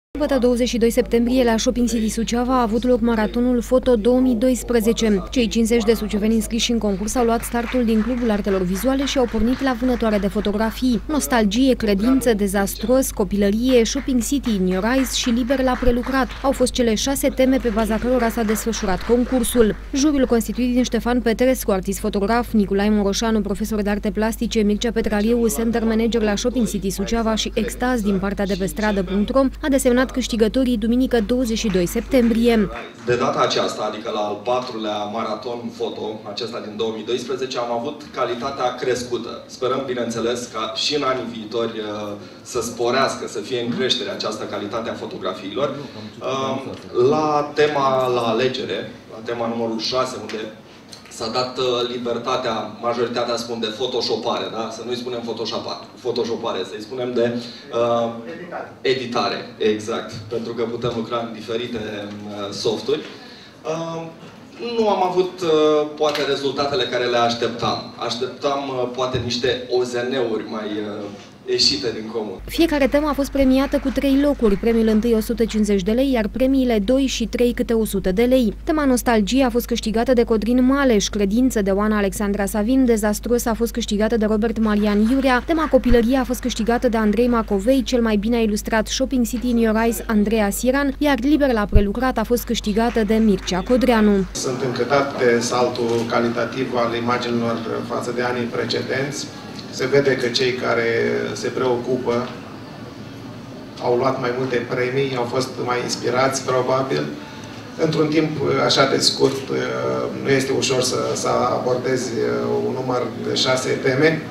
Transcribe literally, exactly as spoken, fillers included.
Sâmbătă douăzeci și doi septembrie, la Shopping City Suceava a avut loc maratonul Foto două mii doisprezece. Cei cincizeci de suceveni înscriși în concurs au luat startul din Clubul Artelor Vizuale și au pornit la vânătoare de fotografii. Nostalgie, credință, dezastros, copilărie, Shopping City, In Your Eyes și liber la prelucrat au fost cele șase teme pe baza cărora s-a desfășurat concursul. Juriul constituit din Ștefan Petrescu, artist fotograf, Nicolae Moroșanu, profesor de arte plastice, Mircea Petrariu, center manager la Shopping City Suceava și Extaz din partea de pe stradă punct ro, a desemnat câștigătorii duminică douăzeci și doi septembrie. De data aceasta, adică la al patrulea maraton foto, acesta din două mii doisprezece, am avut calitatea crescută. Sperăm, bineînțeles, ca și în anii viitori să sporească, să fie în creștere această calitate a fotografiilor. La tema la alegere, la tema numărul șase, unde s-a dat libertatea, majoritatea spun de photoshopare, da? Să nu-i spunem photoshopare, să-i spunem de uh, editare, exact, pentru că putem lucra în diferite uh, softuri. Uh, nu am avut, uh, poate, rezultatele care le așteptam. Așteptam, uh, poate, niște O Z N-uri mai uh, ieșite din comun. Fiecare temă a fost premiată cu trei locuri, premiul întâi o sută cincizeci de lei, iar premiile doi și trei câte o sută de lei. Tema Nostalgie a fost câștigată de Codrin Maleș, Credință de Oana Alexandra Savin, Dezastros a fost câștigată de Robert Marian Iurea, tema Copilărie a fost câștigată de Andrei Macovei, cel mai bine a ilustrat Shopping City In Your Eyes Andreea Siran, iar Liber la prelucrat a fost câștigată de Mircea Codreanu. Sunt încântat de saltul calitativ al imaginilor față de anii precedenți. Se vede că cei care se preocupă au luat mai multe premii, au fost mai inspirați, probabil. Într-un timp așa de scurt, nu este ușor să, să abordezi un număr de șase teme.